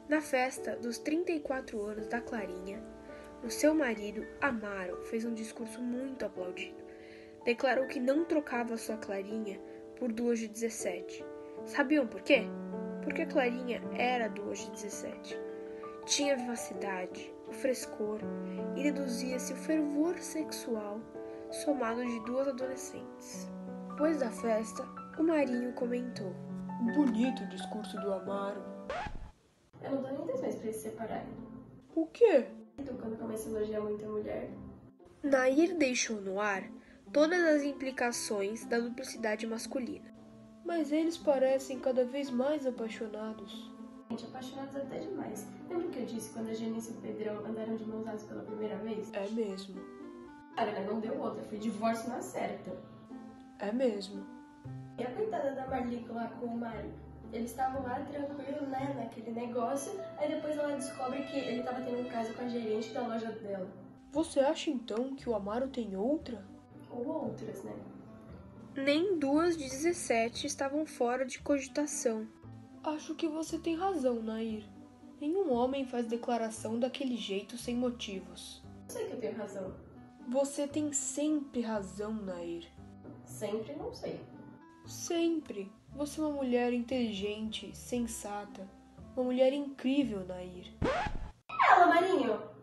Na festa dos 34 anos da Clarinha, o seu marido, Amaro, fez um discurso muito aplaudido. Declarou que não trocava sua Clarinha por duas de 17. Sabiam por quê? Porque a Clarinha era duas de 17. Tinha a vivacidade, o frescor e deduzia-se o fervor sexual somado de duas adolescentes. Depois da festa, o Marinho comentou: "Bonito o discurso do Amaro." Eu não dou nem 10 meses pra eles se separarem. O quê? Então, quando começa a elogiar muito a mulher... Nair deixou no ar todas as implicações da duplicidade masculina. Mas eles parecem cada vez mais apaixonados. Gente, apaixonados até demais. Lembra o que eu disse quando a Janice e o Pedrão andaram de mãos dadas pela primeira vez? É mesmo. Cara, né? Não deu outra, foi divórcio na certa. É mesmo. E a coitada da Marlica lá com o Mari? Eles estavam lá tranquilo, né, naquele negócio, aí depois ela descobre que ele tava tendo um caso com a gerente da loja dela. Você acha então que o Amaro tem outra? Ou outras, né? Nem duas de 17 estavam fora de cogitação. Acho que você tem razão, Nair. Nenhum homem faz declaração daquele jeito sem motivos. Eu sei que eu tenho razão. Você tem sempre razão, Nair. Sempre não sei. Sempre. Você é uma mulher inteligente, sensata. Uma mulher incrível, Nair. Ela, Marinho!